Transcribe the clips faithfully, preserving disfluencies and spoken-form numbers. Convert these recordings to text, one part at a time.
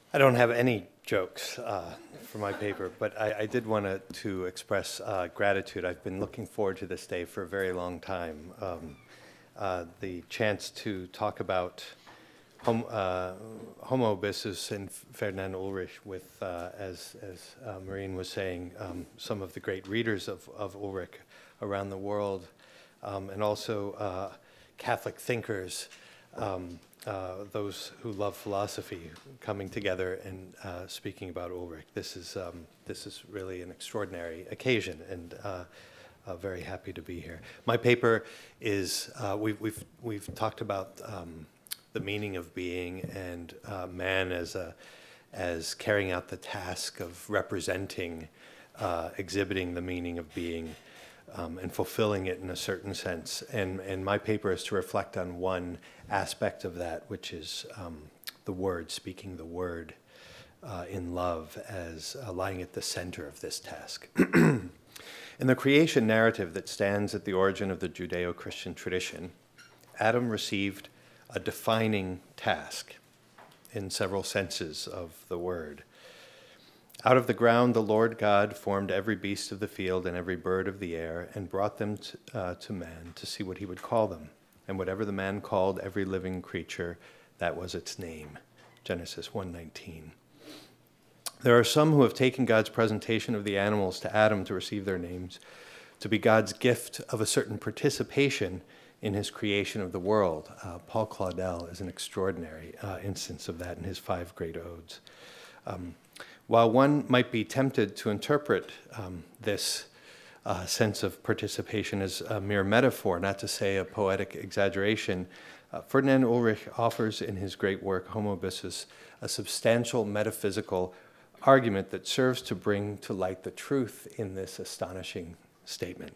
I don't have any jokes uh, for my paper, but I, I did want to, to express uh, gratitude. I've been looking forward to this day for a very long time. Um, uh, the chance to talk about hom uh, Homo Abyssus and Ferdinand Ulrich with, uh, as, as uh, Maureen was saying, um, some of the great readers of, of Ulrich around the world, um, and also uh, Catholic thinkers, um, Uh, those who love philosophy coming together and uh, speaking about Ulrich. This is, um, this is really an extraordinary occasion, and uh, uh, very happy to be here. My paper is, uh, we've, we've, we've talked about um, the meaning of being and uh, man as, a, as carrying out the task of representing, uh, exhibiting the meaning of being, Um, and fulfilling it in a certain sense. And, and my paper is to reflect on one aspect of that, which is um, the word, speaking the word uh, in love as uh, lying at the center of this task. In the creation narrative that stands at the origin of the Judeo-Christian tradition, Adam received a defining task in several senses of the word. Out of the ground the Lord God formed every beast of the field and every bird of the air, and brought them to, uh, to man to see what he would call them. And whatever the man called every living creature, that was its name. Genesis one nineteen. There are some who have taken God's presentation of the animals to Adam to receive their names to be God's gift of a certain participation in his creation of the world. Uh, Paul Claudel is an extraordinary uh, instance of that in his five great odes. Um, While one might be tempted to interpret um, this uh, sense of participation as a mere metaphor, not to say a poetic exaggeration, uh, Ferdinand Ulrich offers in his great work, Homo Abyssus, a substantial metaphysical argument that serves to bring to light the truth in this astonishing statement.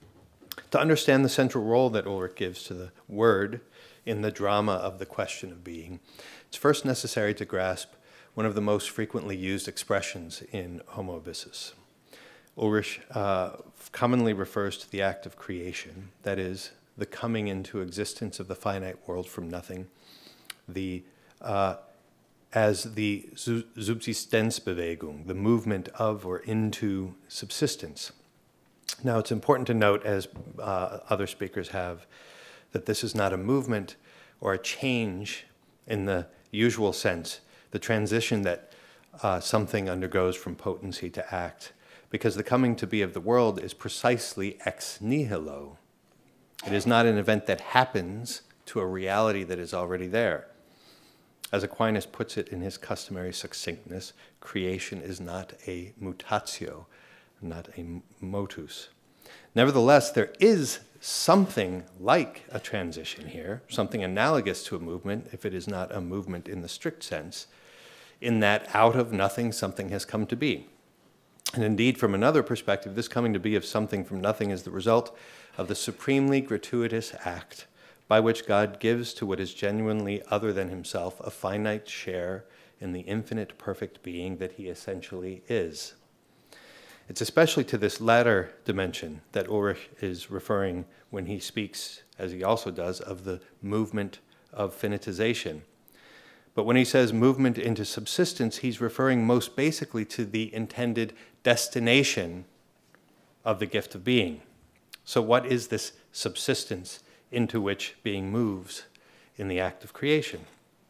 To understand the central role that Ulrich gives to the word in the drama of the question of being, it's first necessary to grasp one of the most frequently used expressions in Homo Abyssus. Ulrich uh, commonly refers to the act of creation, that is, the coming into existence of the finite world from nothing, the, uh, as the Subsistenzbewegung, the movement of or into subsistence. Now, it's important to note, as uh, other speakers have, that this is not a movement or a change in the usual sense, the transition that uh, something undergoes from potency to act, because the coming to be of the world is precisely ex nihilo. It is not an event that happens to a reality that is already there. As Aquinas puts it in his customary succinctness, creation is not a mutatio, not a motus. Nevertheless, there is something like a transition here, something analogous to a movement, if it is not a movement in the strict sense, in that out of nothing something has come to be. And indeed, from another perspective, this coming to be of something from nothing is the result of the supremely gratuitous act by which God gives to what is genuinely other than himself a finite share in the infinite perfect being that he essentially is. It's especially to this latter dimension that Ulrich is referring when he speaks, as he also does, of the movement of finitization. But when he says movement into subsistence, he's referring most basically to the intended destination of the gift of being. So what is this subsistence into which being moves in the act of creation?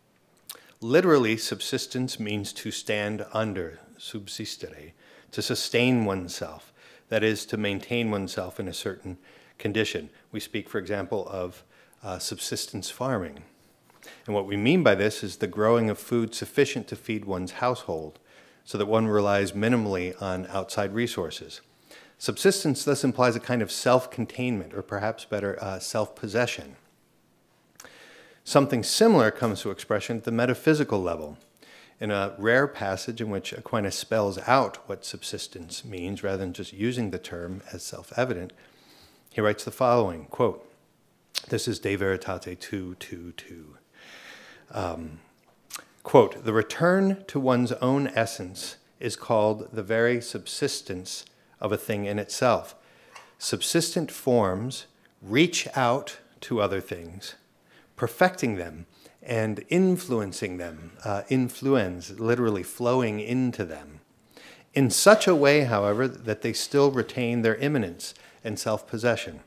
Literally, subsistence means to stand under, subsistere, to sustain oneself, that is, to maintain oneself in a certain condition. We speak, for example, of uh, subsistence farming. And what we mean by this is the growing of food sufficient to feed one's household, so that one relies minimally on outside resources. Subsistence thus implies a kind of self-containment, or perhaps better, uh, self-possession. Something similar comes to expression at the metaphysical level, in a rare passage in which Aquinas spells out what subsistence means, rather than just using the term as self-evident. He writes the following, quote, this is De Veritate two two two. Um, quote, the return to one's own essence is called the very subsistence of a thing in itself. Subsistent forms reach out to other things, perfecting them and influencing them, uh, influens, literally flowing into them, in such a way, however, that they still retain their immanence and self-possession.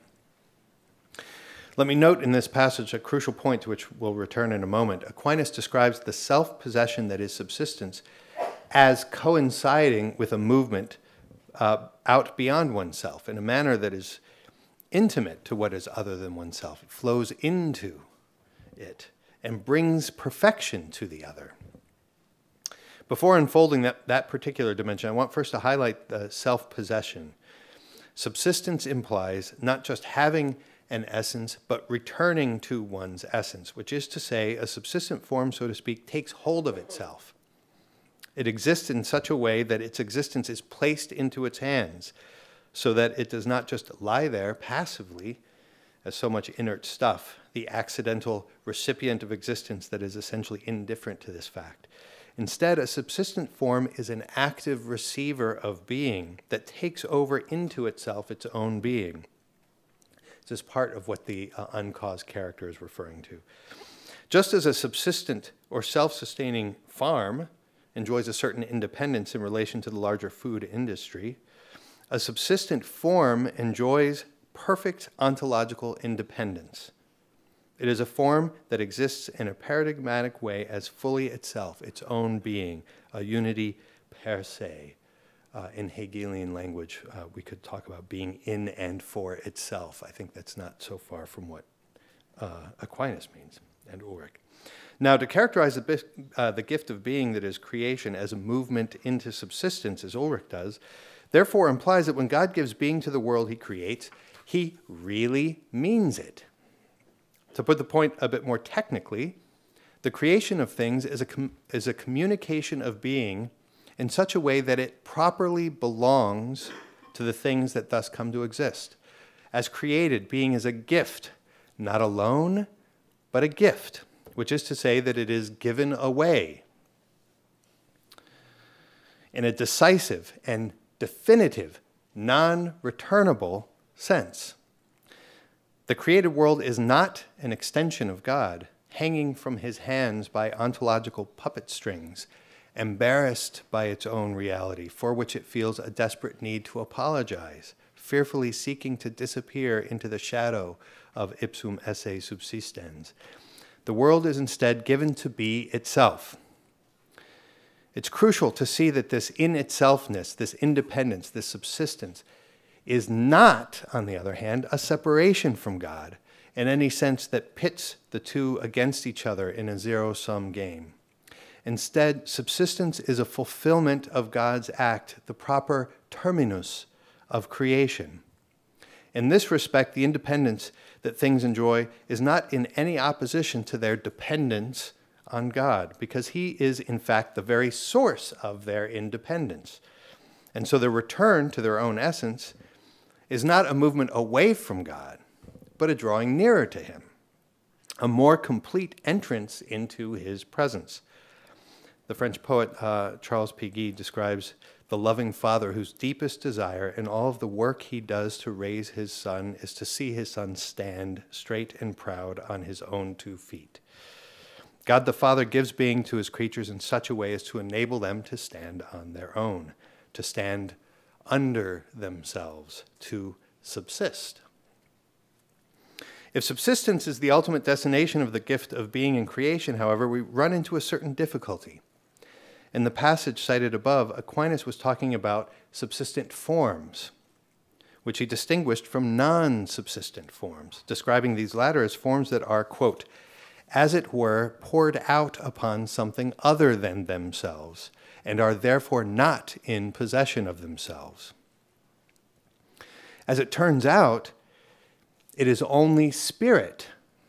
Let me note in this passage a crucial point to which we'll return in a moment. Aquinas describes the self-possession that is subsistence as coinciding with a movement uh, out beyond oneself in a manner that is intimate to what is other than oneself. It flows into it and brings perfection to the other. Before unfolding that, that particular dimension, I want first to highlight the self-possession. Subsistence implies not just having an essence, but returning to one's essence, which is to say, a subsistent form, so to speak, takes hold of itself. It exists in such a way that its existence is placed into its hands, so that it does not just lie there passively as so much inert stuff, the accidental recipient of existence that is essentially indifferent to this fact. Instead, a subsistent form is an active receiver of being that takes over into itself its own being. This is part of what the uh, uncaused character is referring to. Just as a subsistent or self-sustaining farm enjoys a certain independence in relation to the larger food industry, a subsistent form enjoys perfect ontological independence. It is a form that exists in a paradigmatic way as fully itself, its own being, a unity per se. Uh, in Hegelian language, uh, we could talk about being in and for itself. I think that's not so far from what uh, Aquinas means, and Ulrich. Now, to characterize the, uh, the gift of being that is creation as a movement into subsistence, as Ulrich does, therefore implies that when God gives being to the world he creates, he really means it. To put the point a bit more technically, the creation of things is a, com- is a communication of being in such a way that it properly belongs to the things that thus come to exist. As created, being is a gift, not a loan, but a gift, which is to say that it is given away in a decisive and definitive, non-returnable sense. The created world is not an extension of God, hanging from his hands by ontological puppet strings, embarrassed by its own reality, for which it feels a desperate need to apologize, fearfully seeking to disappear into the shadow of ipsum esse subsistens. The world is instead given to be itself. It's crucial to see that this in-itselfness, this independence, this subsistence, is not, on the other hand, a separation from God in any sense that pits the two against each other in a zero-sum game. Instead, subsistence is a fulfillment of God's act, the proper terminus of creation. In this respect, the independence that things enjoy is not in any opposition to their dependence on God, because he is, in fact, the very source of their independence. And so their return to their own essence is not a movement away from God, but a drawing nearer to him, a more complete entrance into his presence. The French poet uh, Charles Péguy describes the loving father whose deepest desire in all of the work he does to raise his son is to see his son stand straight and proud on his own two feet. God the Father gives being to his creatures in such a way as to enable them to stand on their own, to stand under themselves, to subsist. If subsistence is the ultimate destination of the gift of being and creation, however, we run into a certain difficulty. In the passage cited above, Aquinas was talking about subsistent forms, which he distinguished from non-subsistent forms, describing these latter as forms that are, quote, as it were, poured out upon something other than themselves, and are therefore not in possession of themselves. As it turns out, it is only spirit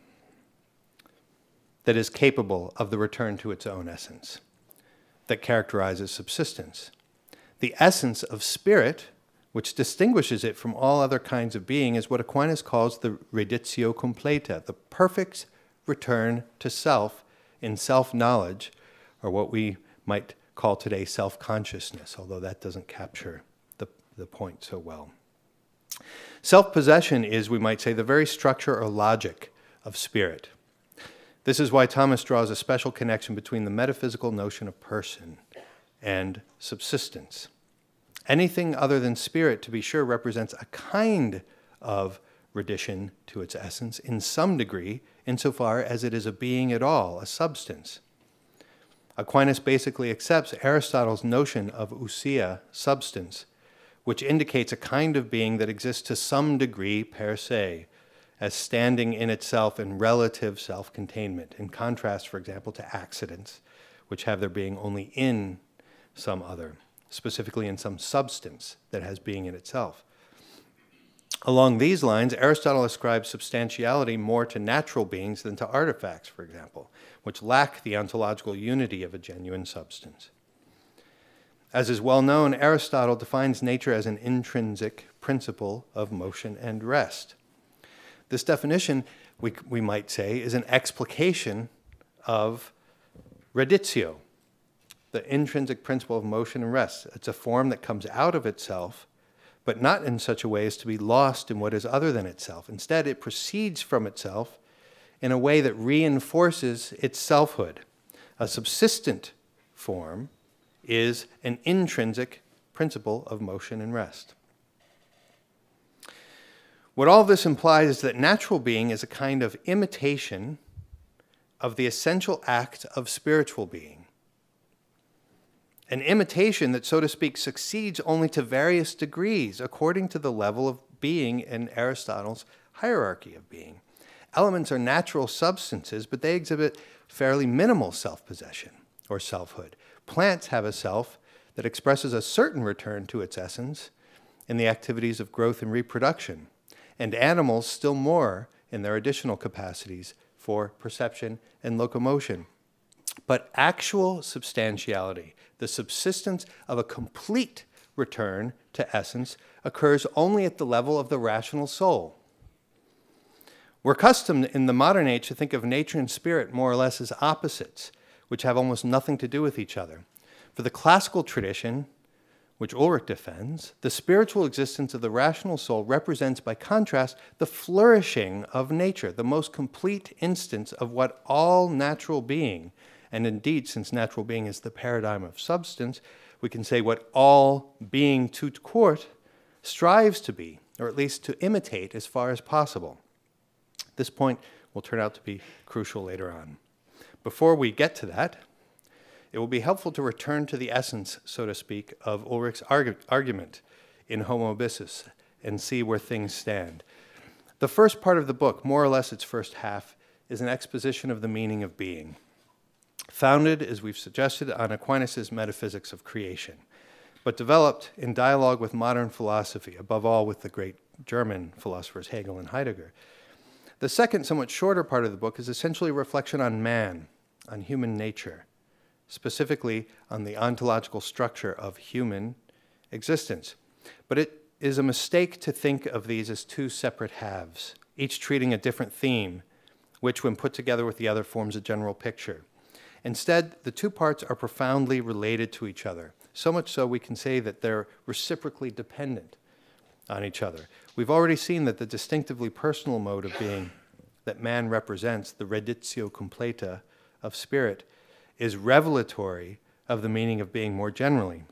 that is capable of the return to its own essence, that characterizes subsistence. The essence of spirit, which distinguishes it from all other kinds of being, is what Aquinas calls the reditio completa, the perfect return to self in self-knowledge, or what we might call today self-consciousness, although that doesn't capture the, the point so well. Self-possession is, we might say, the very structure or logic of spirit. This is why Thomas draws a special connection between the metaphysical notion of person and subsistence. Anything other than spirit, to be sure, represents a kind of redition to its essence in some degree, insofar as it is a being at all, a substance. Aquinas basically accepts Aristotle's notion of ousia, substance, which indicates a kind of being that exists to some degree per se, as standing in itself in relative self-containment, in contrast, for example, to accidents, which have their being only in some other, specifically in some substance that has being in itself. Along these lines, Aristotle ascribes substantiality more to natural beings than to artifacts, for example, which lack the ontological unity of a genuine substance. As is well known, Aristotle defines nature as an intrinsic principle of motion and rest. This definition, we, we might say, is an explication of reditio, the intrinsic principle of motion and rest. It's a form that comes out of itself, but not in such a way as to be lost in what is other than itself. Instead, it proceeds from itself in a way that reinforces its selfhood. A subsistent form is an intrinsic principle of motion and rest. What all this implies is that natural being is a kind of imitation of the essential act of spiritual being. An imitation that, so to speak, succeeds only to various degrees according to the level of being in Aristotle's hierarchy of being. Elements are natural substances, but they exhibit fairly minimal self-possession or selfhood. Plants have a self that expresses a certain return to its essence in the activities of growth and reproduction, and animals still more in their additional capacities for perception and locomotion. But actual substantiality, the subsistence of a complete return to essence, occurs only at the level of the rational soul. We're accustomed in the modern age to think of nature and spirit more or less as opposites, which have almost nothing to do with each other. For the classical tradition, which Ulrich defends, the spiritual existence of the rational soul represents, by contrast, the flourishing of nature, the most complete instance of what all natural being, and indeed, since natural being is the paradigm of substance, we can say what all being tout court strives to be, or at least to imitate as far as possible. This point will turn out to be crucial later on. Before we get to that, it will be helpful to return to the essence, so to speak, of Ulrich's argu argument in Homo Abyssus and see where things stand. The first part of the book, more or less its first half, is an exposition of the meaning of being, founded, as we've suggested, on Aquinas' metaphysics of creation, but developed in dialogue with modern philosophy, above all with the great German philosophers Hegel and Heidegger. The second, somewhat shorter part of the book is essentially a reflection on man, on human nature, specifically on the ontological structure of human existence. But it is a mistake to think of these as two separate halves, each treating a different theme, which, when put together with the other, forms a general picture. Instead, the two parts are profoundly related to each other, so much so we can say that they're reciprocally dependent on each other. We've already seen that the distinctively personal mode of being that man represents, the reditio completa of spirit, is revelatory of the meaning of being more generally.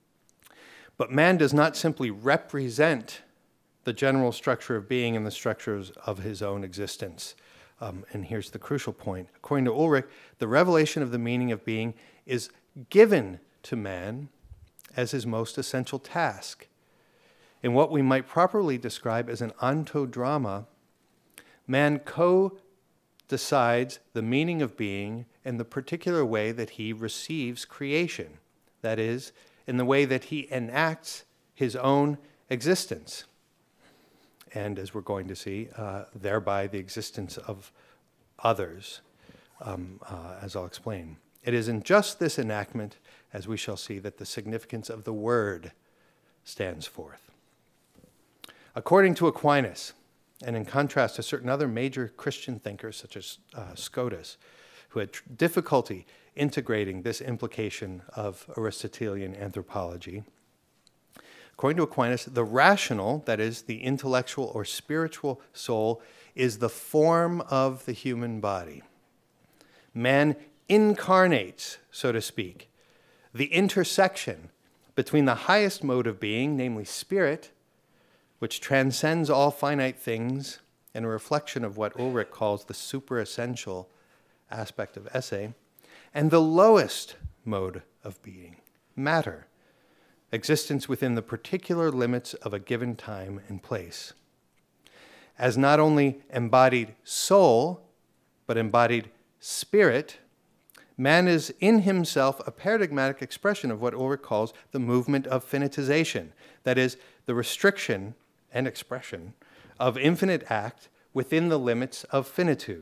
But man does not simply represent the general structure of being and the structures of his own existence. Um, and here's the crucial point. According to Ulrich, the revelation of the meaning of being is given to man as his most essential task. In what we might properly describe as an ontodrama, man co-decides the meaning of being in the particular way that he receives creation, that is, in the way that he enacts his own existence, and, as we're going to see, uh, thereby the existence of others, um, uh, as I'll explain. It is in just this enactment, as we shall see, that the significance of the word stands forth. According to Aquinas, and in contrast to certain other major Christian thinkers such as uh, Scotus, who had difficulty integrating this implication of Aristotelian anthropology, according to Aquinas, the rational, that is, the intellectual or spiritual soul, is the form of the human body. man incarnates, so to speak, the intersection between the highest mode of being, namely spirit, which transcends all finite things, and a reflection of what Ulrich calls the superessential aspect of esse, and the lowest mode of being, matter, existence within the particular limits of a given time and place. As not only embodied soul, but embodied spirit, man is in himself a paradigmatic expression of what Ulrich calls the movement of finitization, that is, the restriction and expression of infinite act within the limits of finitude.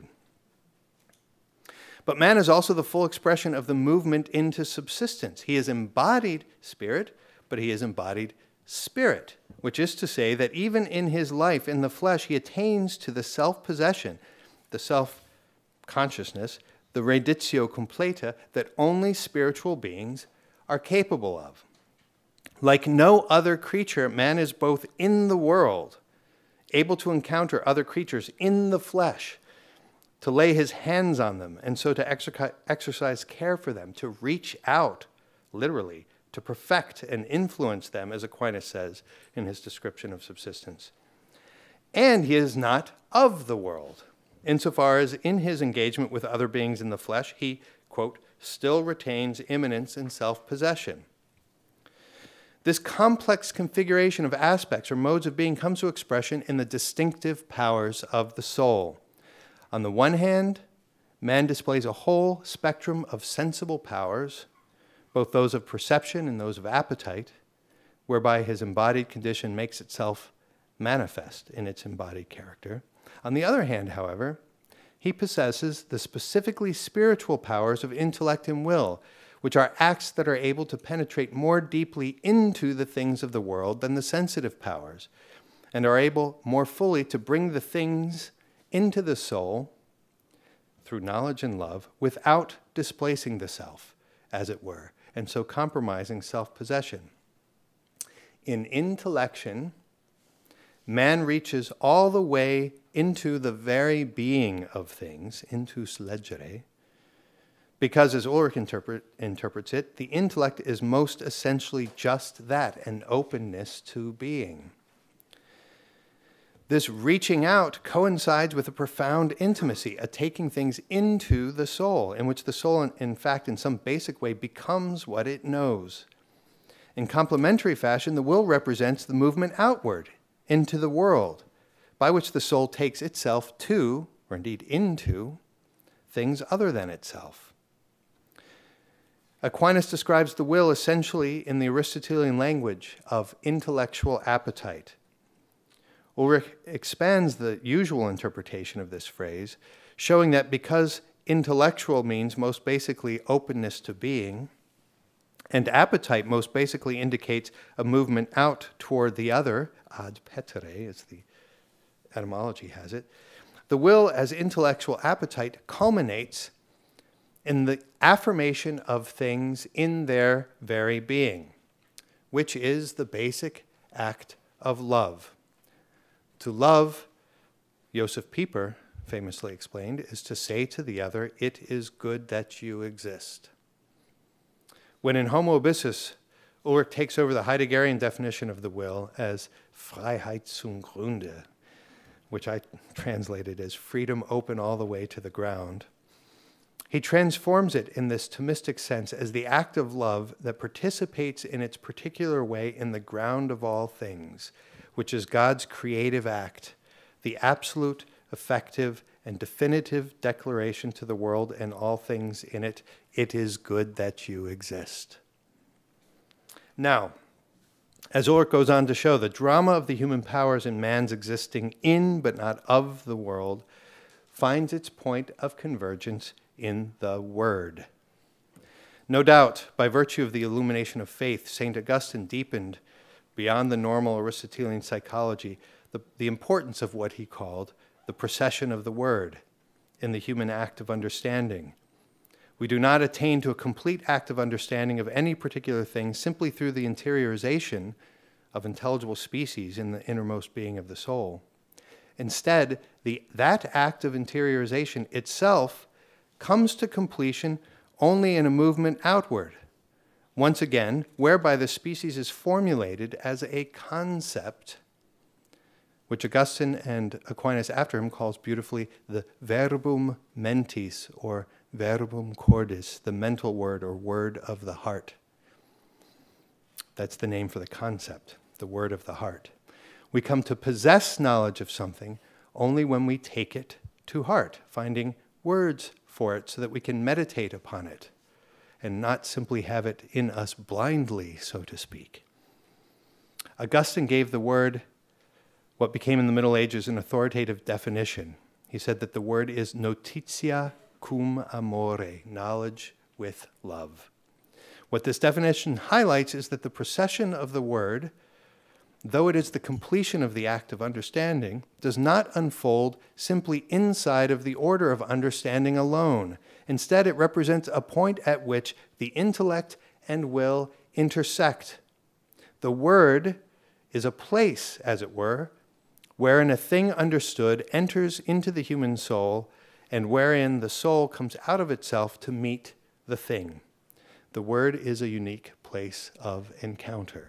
But man is also the full expression of the movement into subsistence. He is embodied spirit, but he is embodied spirit, which is to say that even in his life in the flesh, he attains to the self-possession, the self-consciousness, the reditio completa that only spiritual beings are capable of. Like no other creature, man is both in the world, able to encounter other creatures in the flesh, to lay his hands on them, and so to exercise care for them, to reach out, literally, to perfect and influence them, as Aquinas says in his description of subsistence. And he is not of the world, insofar as in his engagement with other beings in the flesh, he, quote, still retains immanence and self-possession. This complex configuration of aspects or modes of being comes to expression in the distinctive powers of the soul. On the one hand, man displays a whole spectrum of sensible powers, both those of perception and those of appetite, whereby his embodied condition makes itself manifest in its embodied character. On the other hand, however, he possesses the specifically spiritual powers of intellect and will, which are acts that are able to penetrate more deeply into the things of the world than the sensitive powers, and are able more fully to bring the things into the soul through knowledge and love without displacing the self, as it were, and so compromising self-possession. In intellection, man reaches all the way into the very being of things, intus legere, because, as Ulrich interpret, interprets it, the intellect is most essentially just that, an openness to being. This reaching out coincides with a profound intimacy, a taking things into the soul, in which the soul, in, in fact, in some basic way, becomes what it knows. In complementary fashion, the will represents the movement outward into the world, by which the soul takes itself to, or indeed into, things other than itself. Aquinas describes the will essentially in the Aristotelian language of intellectual appetite. Ulrich expands the usual interpretation of this phrase, showing that because intellectual means most basically openness to being, and appetite most basically indicates a movement out toward the other, ad petere, as the etymology has it, the will as intellectual appetite culminates in the affirmation of things in their very being, which is the basic act of love. To love, Joseph Pieper famously explained, is to say to the other, it is good that you exist. When in Homo Abyssus, Ulrich takes over the Heideggerian definition of the will as Freiheit zum Grunde, which I translated as freedom open all the way to the ground. He transforms it in this Thomistic sense as the act of love that participates in its particular way in the ground of all things, which is God's creative act, the absolute, effective, and definitive declaration to the world and all things in it, it is good that you exist. Now, as Ulrich goes on to show, the drama of the human powers in man's existing in but not of the world finds its point of convergence in the Word. No doubt, by virtue of the illumination of faith, Saint Augustine deepened beyond the normal Aristotelian psychology the, the importance of what he called the procession of the Word in the human act of understanding. We do not attain to a complete act of understanding of any particular thing simply through the interiorization of intelligible species in the innermost being of the soul. Instead, the, that act of interiorization itself comes to completion only in a movement outward, once again, whereby the species is formulated as a concept, which Augustine and Aquinas after him calls beautifully the verbum mentis, or verbum cordis, the mental word or word of the heart. That's the name for the concept, the word of the heart. We come to possess knowledge of something only when we take it to heart, finding words for it so that we can meditate upon it and not simply have it in us blindly, so to speak. Augustine gave the word what became in the Middle Ages an authoritative definition. He said that the word is notitia cum amore, knowledge with love. What this definition highlights is that the procession of the word, though it is the completion of the act of understanding, does not unfold simply inside of the order of understanding alone. Instead, it represents a point at which the intellect and will intersect. The word is a place, as it were, wherein a thing understood enters into the human soul and wherein the soul comes out of itself to meet the thing. The word is a unique place of encounter.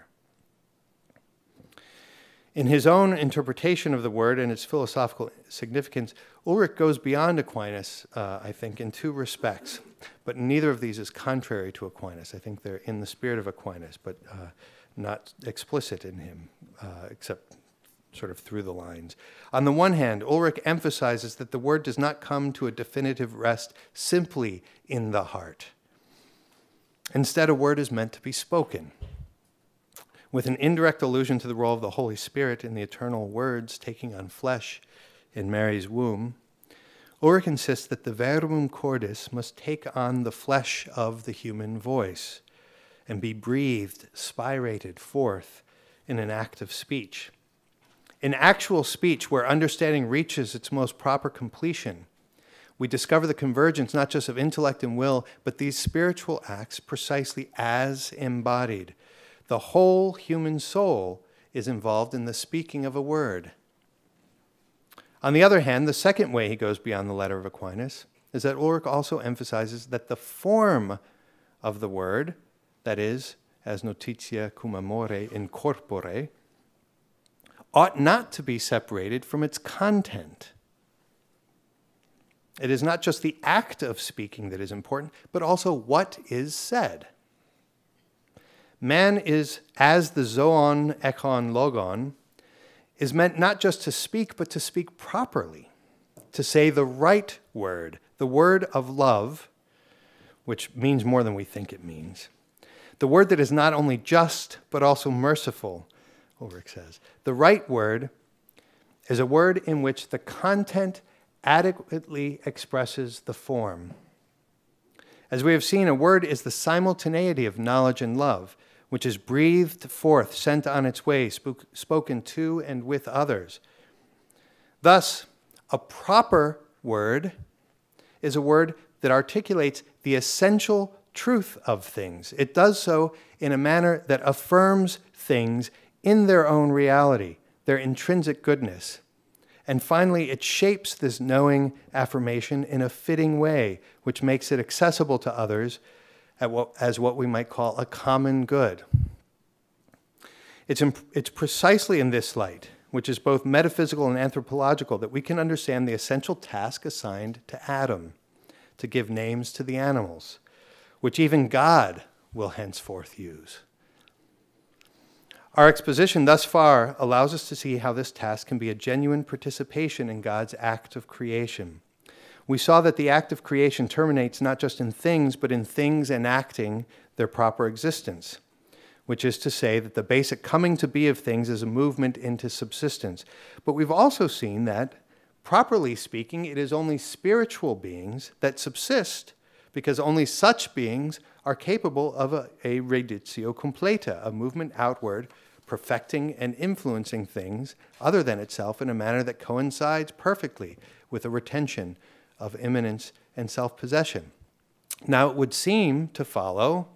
In his own interpretation of the word and its philosophical significance, Ulrich goes beyond Aquinas, uh, I think, in two respects. But neither of these is contrary to Aquinas. I think they're in the spirit of Aquinas, but uh, not explicit in him, uh, except sort of through the lines. On the one hand, Ulrich emphasizes that the word does not come to a definitive rest simply in the heart. Instead, a word is meant to be spoken. With an indirect allusion to the role of the Holy Spirit in the eternal words taking on flesh in Mary's womb, Ulrich insists that the verbum cordis must take on the flesh of the human voice and be breathed, spirated forth in an act of speech. In actual speech, where understanding reaches its most proper completion, we discover the convergence not just of intellect and will, but these spiritual acts precisely as embodied. The whole human soul is involved in the speaking of a word. On the other hand, the second way he goes beyond the letter of Aquinas is that Ulrich also emphasizes that the form of the word, that is, as notitia cum amore in corpore, ought not to be separated from its content. It is not just the act of speaking that is important, but also what is said. Man is, as the zoon, ekon, logon, is meant not just to speak, but to speak properly, to say the right word, the word of love, which means more than we think it means. The word that is not only just, but also merciful, Ulrich says. The right word is a word in which the content adequately expresses the form. As we have seen, a word is the simultaneity of knowledge and love, which is breathed forth, sent on its way, spoke, spoken to and with others. Thus, a proper word is a word that articulates the essential truth of things. It does so in a manner that affirms things in their own reality, their intrinsic goodness. And finally, it shapes this knowing affirmation in a fitting way, which makes it accessible to others at what, as what we might call a common good. It's, imp- it's precisely in this light, which is both metaphysical and anthropological, that we can understand the essential task assigned to Adam, to give names to the animals, which even God will henceforth use. Our exposition thus far allows us to see how this task can be a genuine participation in God's act of creation. We saw that the act of creation terminates not just in things, but in things enacting their proper existence, which is to say that the basic coming to be of things is a movement into subsistence. But we've also seen that, properly speaking, it is only spiritual beings that subsist, because only such beings are capable of a, a reditio completa, a movement outward, perfecting and influencing things other than itself in a manner that coincides perfectly with a retention of immanence and self-possession. Now, it would seem to follow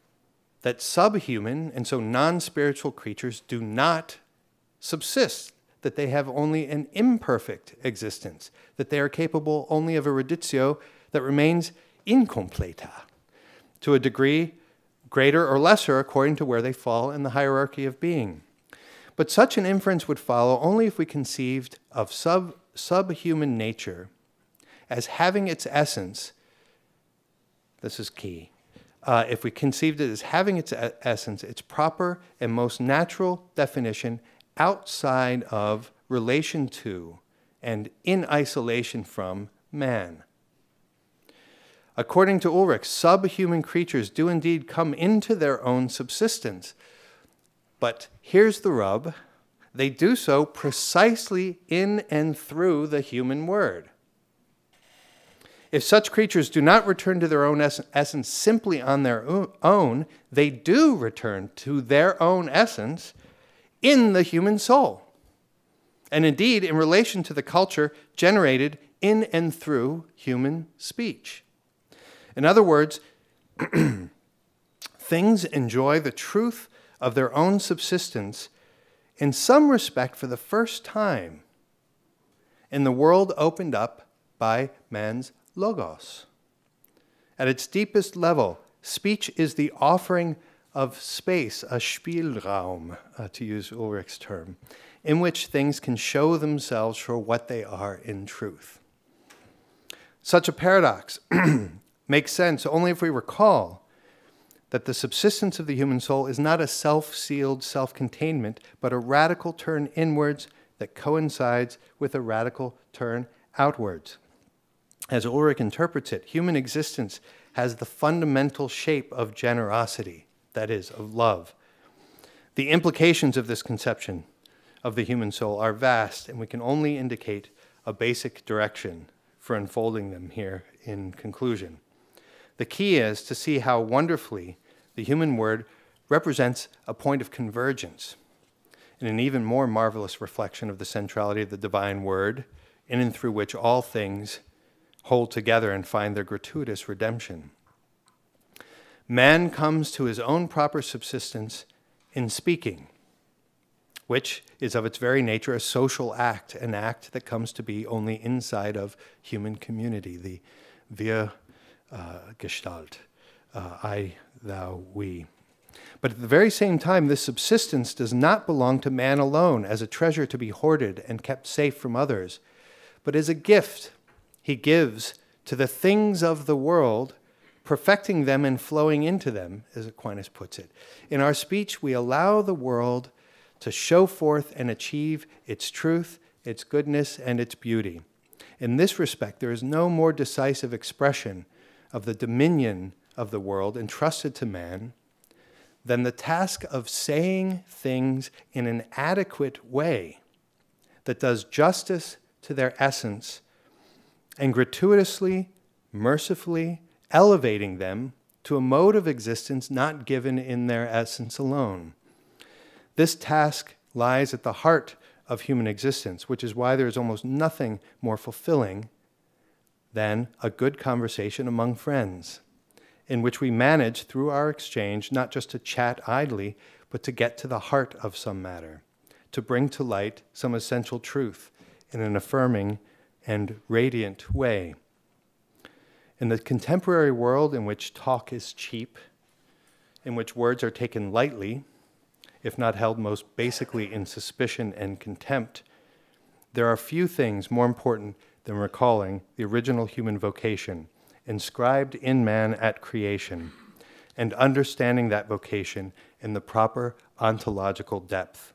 that subhuman and so non-spiritual creatures do not subsist. that they have only an imperfect existence, that they are capable only of a reditio that remains incompleta, to a degree greater or lesser according to where they fall in the hierarchy of being. But such an inference would follow only if we conceived of sub, subhuman nature as having its essence, this is key, uh, if we conceived it as having its essence, its proper and most natural definition outside of, relation to, and in isolation from man. According to Ulrich, subhuman creatures do indeed come into their own subsistence. But here's the rub. They do so precisely in and through the human word. If such creatures do not return to their own ess essence simply on their own, they do return to their own essence in the human soul, and indeed in relation to the culture generated in and through human speech. In other words, things enjoy the truth of their own subsistence in some respect for the first time in the world opened up by man's logos. At its deepest level, speech is the offering of space, a Spielraum, uh, to use Ulrich's term, in which things can show themselves for what they are in truth. Such a paradox makes sense only if we recall that the subsistence of the human soul is not a self-sealed self-containment, but a radical turn inwards that coincides with a radical turn outwards. As Ulrich interprets it, human existence has the fundamental shape of generosity, that is, of love. The implications of this conception of the human soul are vast, and we can only indicate a basic direction for unfolding them here in conclusion. The key is to see how wonderfully the human word represents a point of convergence, and an even more marvelous reflection of the centrality of the divine word, in and through which all things hold together and find their gratuitous redemption. Man comes to his own proper subsistence in speaking, which is of its very nature a social act, an act that comes to be only inside of human community, the Wir uh, Gestalt, uh, I, thou, we. But at the very same time, this subsistence does not belong to man alone as a treasure to be hoarded and kept safe from others, but as a gift he gives to the things of the world, perfecting them and flowing into them, as Aquinas puts it. In our speech, we allow the world to show forth and achieve its truth, its goodness, and its beauty. In this respect, there is no more decisive expression of the dominion of the world entrusted to man than the task of saying things in an adequate way that does justice to their essence and gratuitously, mercifully elevating them to a mode of existence not given in their essence alone. This task lies at the heart of human existence, which is why there is almost nothing more fulfilling than a good conversation among friends, in which we manage through our exchange not just to chat idly, but to get to the heart of some matter, to bring to light some essential truth in an affirming and radiant way. In the contemporary world in which talk is cheap, in which words are taken lightly, if not held most basically in suspicion and contempt, there are few things more important than recalling the original human vocation inscribed in man at creation and understanding that vocation in the proper ontological depth.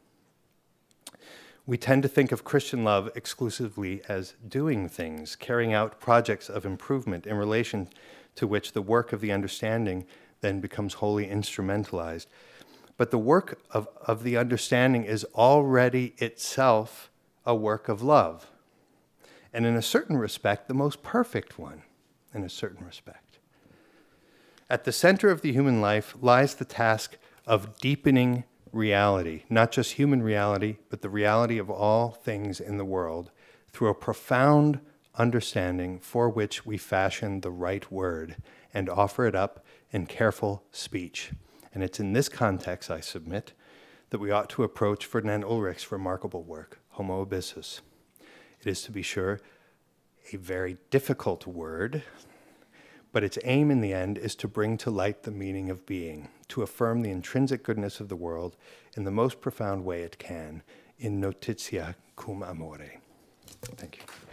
We tend to think of Christian love exclusively as doing things, carrying out projects of improvement in relation to which the work of the understanding then becomes wholly instrumentalized. But the work of, of the understanding is already itself a work of love, and in a certain respect, the most perfect one, in a certain respect. At the center of the human life lies the task of deepening reality, not just human reality, but the reality of all things in the world, through a profound understanding for which we fashion the right word and offer it up in careful speech. And it's in this context, I submit, that we ought to approach Ferdinand Ulrich's remarkable work, Homo Abyssus. It is, to be sure, a very difficult word, but its aim in the end is to bring to light the meaning of being, to affirm the intrinsic goodness of the world in the most profound way it can, in notitia cum amore. Thank you.